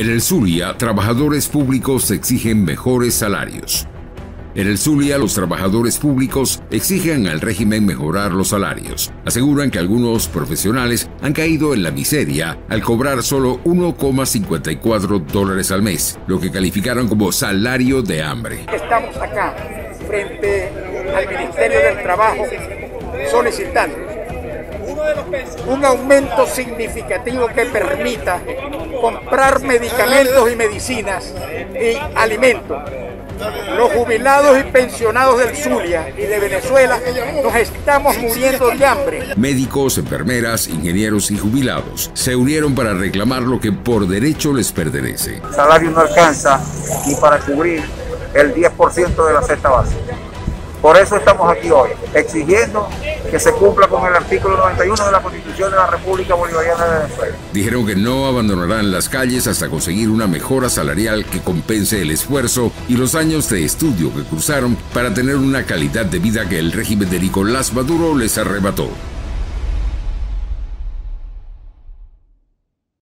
En el Zulia, trabajadores públicos exigen mejores salarios. En el Zulia, los trabajadores públicos exigen al régimen mejorar los salarios. Aseguran que algunos profesionales han caído en la miseria al cobrar solo $1,54 al mes, lo que calificaron como salario de hambre. Estamos acá, frente al Ministerio del Trabajo, solicitando un aumento significativo que permita comprar medicamentos y medicinas y alimentos. Los jubilados y pensionados del Zulia y de Venezuela nos estamos muriendo de hambre. Médicos, enfermeras, ingenieros y jubilados se unieron para reclamar lo que por derecho les pertenece. El salario no alcanza ni para cubrir el 10% de la cesta básica. Por eso estamos aquí hoy, exigiendo que se cumpla con el artículo 91 de la Constitución de la República Bolivariana de Venezuela. Dijeron que no abandonarán las calles hasta conseguir una mejora salarial que compense el esfuerzo y los años de estudio que cruzaron para tener una calidad de vida que el régimen de Nicolás Maduro les arrebató.